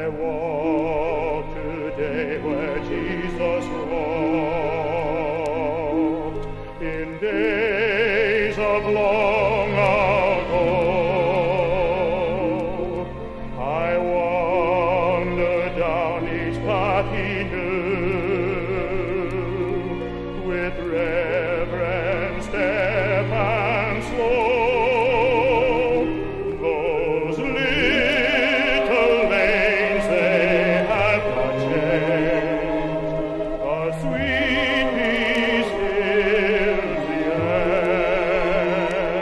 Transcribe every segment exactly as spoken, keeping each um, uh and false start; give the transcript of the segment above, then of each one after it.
I walk today where Jesus walked in days of long ago. I wander down each path he knew with reverent step and slow. Those little lanes they have not changed, the sweet peace fills the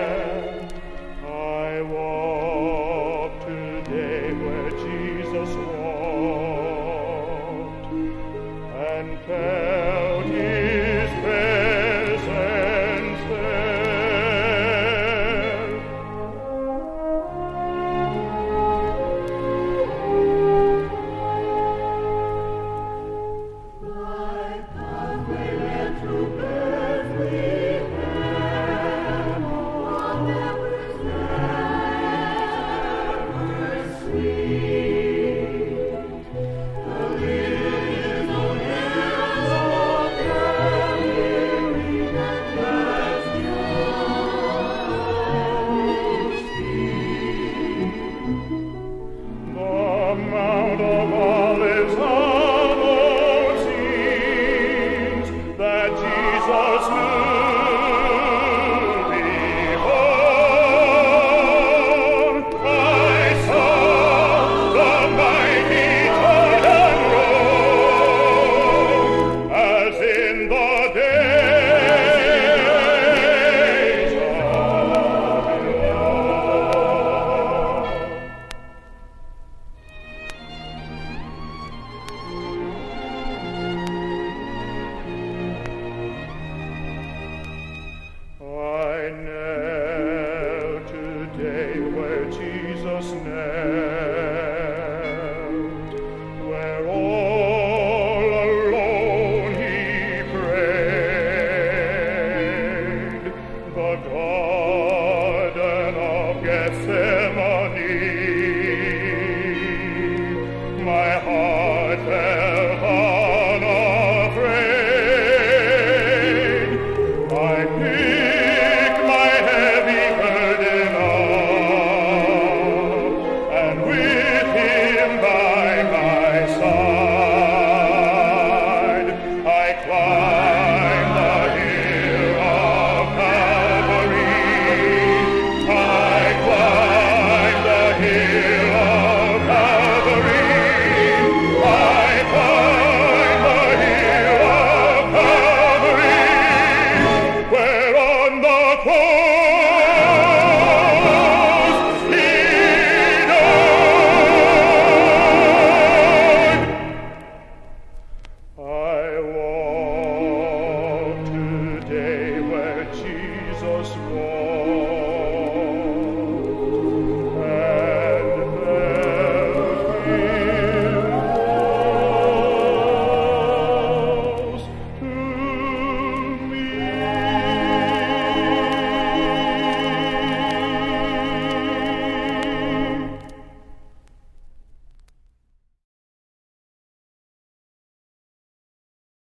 air. I walk today where Jesus walked.